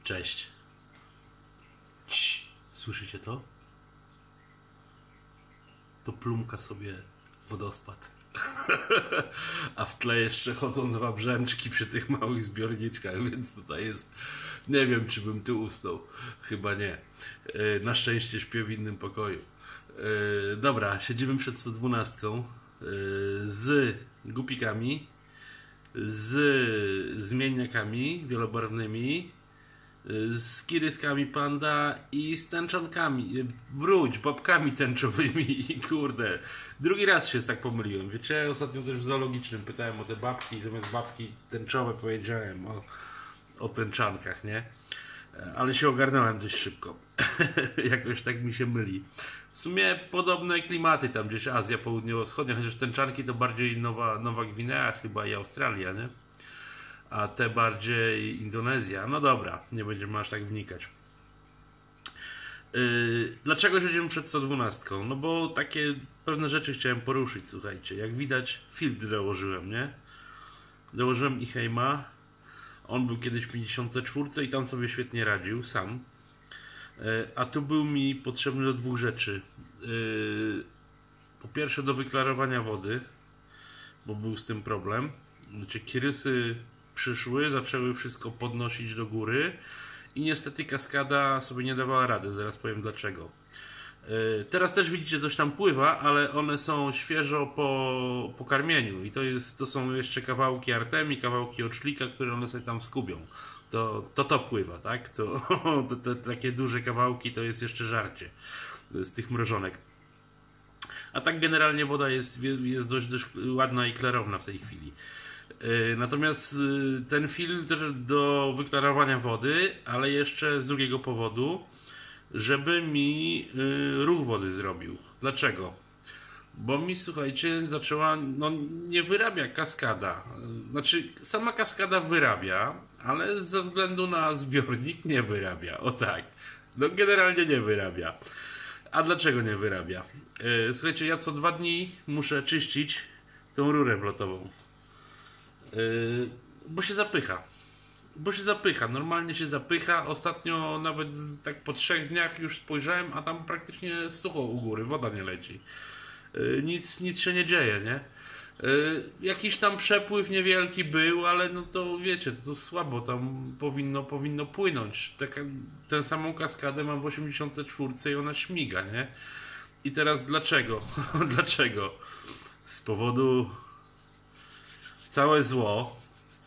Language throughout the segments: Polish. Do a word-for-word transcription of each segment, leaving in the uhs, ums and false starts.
Cześć. Cii. Słyszycie to? To plumka sobie wodospad. A w tle jeszcze chodzą dwa brzęczki przy tych małych zbiorniczkach, więc tutaj jest... Nie wiem, czy bym tu usnął. Chyba nie. Na szczęście śpię w innym pokoju. Dobra, siedzimy przed sto dwunastką z gupikami, z zmienniakami wielobarwnymi, z kiryskami panda i z tęczonkami, wróć, babkami tęczowymi i kurde, drugi raz się tak pomyliłem, wiecie, ostatnio też w zoologicznym pytałem o te babki i zamiast babki tęczowe powiedziałem o, o tęczankach, nie? Ale się ogarnąłem dość szybko. Jakoś tak mi się myli. W sumie podobne klimaty tam gdzieś Azja Południowo-Wschodnia, chociaż tęczanki to bardziej Nowa, Nowa Gwinea chyba i Australia, nie? A te bardziej Indonezja. No dobra, nie będziemy aż tak wnikać. Yy, dlaczego siedzimy przed sto dwunastką? No bo takie pewne rzeczy chciałem poruszyć, słuchajcie. Jak widać, filtr dołożyłem, nie? Dołożyłem Ichheima. On był kiedyś w pięćdziesiątce czwórce i tam sobie świetnie radził, sam. Yy, a tu był mi potrzebny do dwóch rzeczy. Yy, po pierwsze do wyklarowania wody, bo był z tym problem. Znaczy, kirysy przyszły, zaczęły wszystko podnosić do góry i niestety kaskada sobie nie dawała rady, zaraz powiem dlaczego. Yy, teraz też widzicie, coś tam pływa, ale one są świeżo po, po karmieniu i to, jest, to są jeszcze kawałki artemii, kawałki oczlika, które one sobie tam skubią. To to, to pływa, tak? To, to, to, takie duże kawałki to jest jeszcze żarcie z tych mrożonek. A tak generalnie woda jest, jest dość, dość ładna i klarowna w tej chwili. Natomiast ten filtr do wyklarowania wody, ale jeszcze z drugiego powodu, żeby mi ruch wody zrobił. Dlaczego? Bo mi, słuchajcie, zaczęła, no nie wyrabia kaskada. Znaczy, sama kaskada wyrabia, ale ze względu na zbiornik nie wyrabia. O tak. No generalnie nie wyrabia. A dlaczego nie wyrabia? Słuchajcie, ja co dwa dni muszę czyścić tą rurę wlotową. Yy, bo się zapycha. Bo się zapycha. Normalnie się zapycha. Ostatnio nawet tak po trzech dniach już spojrzałem, a tam praktycznie sucho u góry. Woda nie leci. Yy, nic, nic się nie dzieje, nie? Yy, jakiś tam przepływ niewielki był, ale no to wiecie, to słabo tam powinno, powinno płynąć. Taka, tę samą kaskadę mam w osiemdziesiątce czwórce i ona śmiga, nie? I teraz dlaczego? Dlaczego? Z powodu całe zło,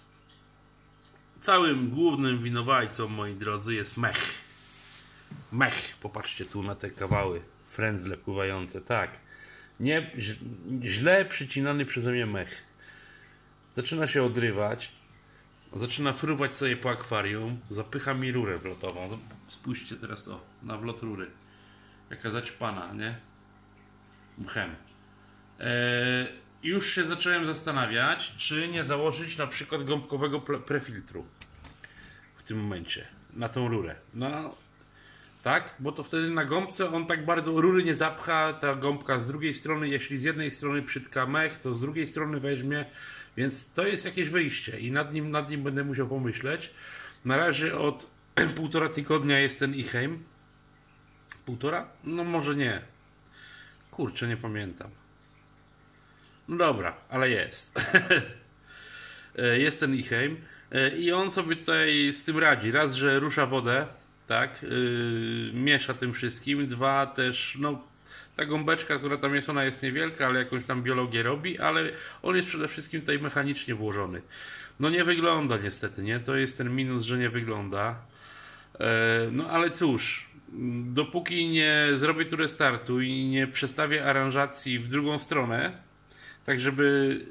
całym głównym winowajcą, moi drodzy, jest mech. Mech, popatrzcie tu na te kawały, frędzle pływające, tak. Nie, źle przycinany przeze mnie mech. Zaczyna się odrywać, zaczyna fruwać sobie po akwarium, zapycha mi rurę wlotową. Spójrzcie teraz to, na wlot rury. Jaka zaćpana, nie? Mchem. Eee, Już się zacząłem zastanawiać, czy nie założyć na przykład gąbkowego prefiltru w tym momencie na tą rurę. No, tak, bo to wtedy na gąbce on tak bardzo rury nie zapcha, ta gąbka z drugiej strony, jeśli z jednej strony przytka mech, to z drugiej strony weźmie, więc to jest jakieś wyjście i nad nim, nad nim będę musiał pomyśleć. Na razie od półtora tygodnia jest ten Ichheim. Półtora? No może nie. Kurczę, nie pamiętam. No dobra, ale jest. Jest ten Ichheim i on sobie tutaj z tym radzi. Raz, że rusza wodę, tak, yy, miesza tym wszystkim. Dwa, też, no, ta gąbeczka, która tam jest, ona jest niewielka, ale jakąś tam biologię robi, ale on jest przede wszystkim tutaj mechanicznie włożony. No nie wygląda niestety, nie? To jest ten minus, że nie wygląda. Yy, no ale cóż, dopóki nie zrobię tu restartu i nie przestawię aranżacji w drugą stronę, tak żeby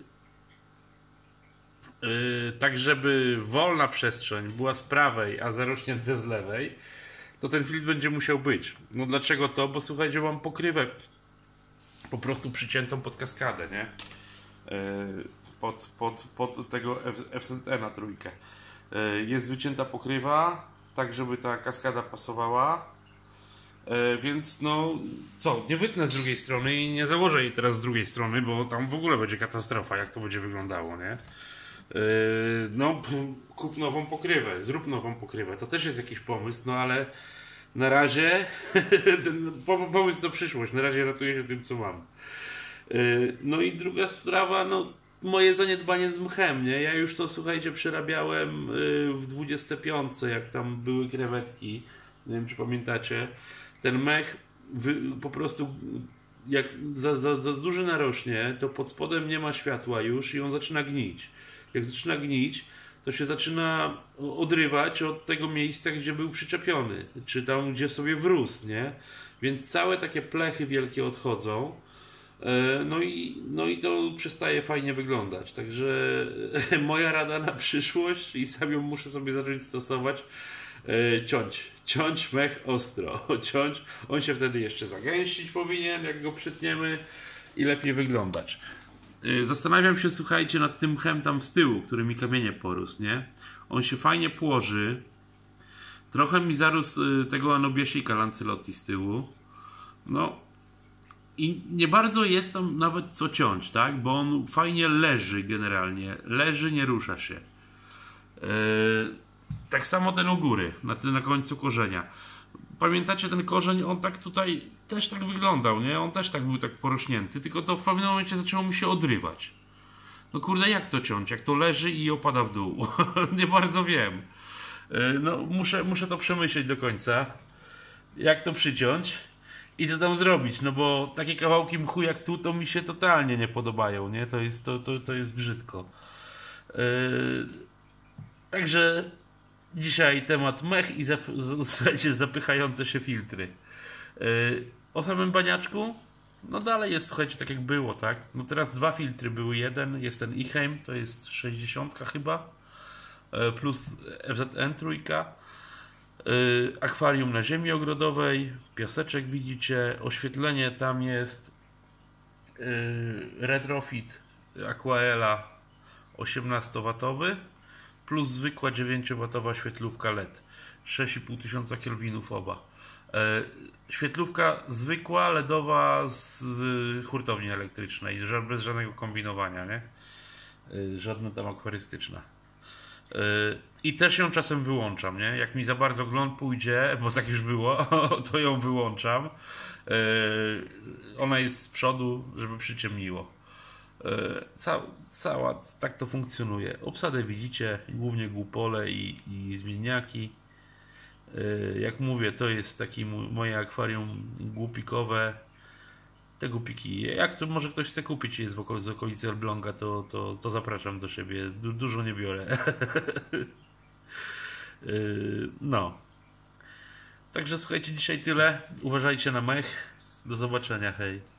yy, tak żeby wolna przestrzeń była z prawej, a zarośnięte z lewej, to ten filtr będzie musiał być. No dlaczego to? Bo słuchajcie, mam pokrywę po prostu przyciętą pod kaskadę, nie? Yy, pod, pod, pod tego F Z T na trójkę. Yy, jest wycięta pokrywa, tak żeby ta kaskada pasowała. Więc no co, nie wytnę z drugiej strony i nie założę jej teraz z drugiej strony, bo tam w ogóle będzie katastrofa, jak to będzie wyglądało, nie? Yy, no, kup nową pokrywę, zrób nową pokrywę. To też jest jakiś pomysł, no ale na razie ten pomysł na przyszłość. Na razie ratuję się tym, co mam. Yy, no i druga sprawa, no moje zaniedbanie z mchem, nie? Ja już to, słuchajcie, przerabiałem yy, w dwudziestce piątce, jak tam były krewetki. Nie wiem, czy pamiętacie. Ten mech wy, po prostu jak za, za, za duży narośnie, to pod spodem nie ma światła już i on zaczyna gnić. Jak zaczyna gnić, to się zaczyna odrywać od tego miejsca, gdzie był przyczepiony, czy tam, gdzie sobie wrósł, nie? Więc całe takie plechy wielkie odchodzą, no i, no i to przestaje fajnie wyglądać. Także moja rada na przyszłość, i sam ją muszę sobie zacząć stosować, ciąć. Ciąć mech ostro. Ciąć. On się wtedy jeszcze zagęścić powinien, jak go przytniemy, i lepiej wyglądać. Zastanawiam się, słuchajcie, nad tym mchem tam z tyłu, który mi kamienie porósł, nie? On się fajnie płoży. Trochę mi zarósł tego anobiasika Lancelotti z tyłu. No i nie bardzo jest tam nawet co ciąć, tak? Bo on fajnie leży generalnie. Leży, nie rusza się. Yy, tak samo ten u góry, na, ten, na końcu korzenia. Pamiętacie ten korzeń? On tak tutaj też tak wyglądał, nie? On też tak był tak porośnięty, tylko to w pewnym momencie zaczęło mu się odrywać. No kurde, jak to ciąć? Jak to leży i opada w dół? Nie bardzo wiem. No muszę, muszę to przemyśleć do końca. Jak to przyciąć i co tam zrobić? No bo takie kawałki mchu jak tu, to mi się totalnie nie podobają, nie? To jest, to, to, to jest brzydko. Yy... Także dzisiaj temat mech i zap, słuchajcie, zapychające się filtry. Yy, o samym baniaczku, no dalej jest, słuchajcie, tak jak było, tak? No teraz dwa filtry były, jeden jest ten Iheim, to jest sześćdziesiąt chyba, yy, plus F Z N trzy, yy, akwarium na ziemi ogrodowej, piaseczek widzicie, oświetlenie tam jest, yy, retrofit Aquaela osiemnastowatowy, plus zwykła dziewięciowatowa świetlówka L E D. sześć i pół tysiąca kelwinów oba. E, świetlówka zwykła, LEDowa z, z hurtowni elektrycznej, bez żadnego kombinowania, nie? E, żadna tam akwarystyczna. E, I też ją czasem wyłączam, nie? Jak mi za bardzo gląd pójdzie, bo tak już było, to ją wyłączam. E, ona jest z przodu, żeby przyciemniło. Ca cała, tak to funkcjonuje. Obsadę widzicie, głównie głupole i, i zmienniaki. Jak mówię, to jest taki moje akwarium głupikowe. Te głupiki, jak to może ktoś chce kupić, jest w okolicy, z okolicy Elbląga, to, to, to zapraszam do siebie. Du dużo nie biorę. No. Także słuchajcie, dzisiaj tyle. Uważajcie na mech. Do zobaczenia, hej.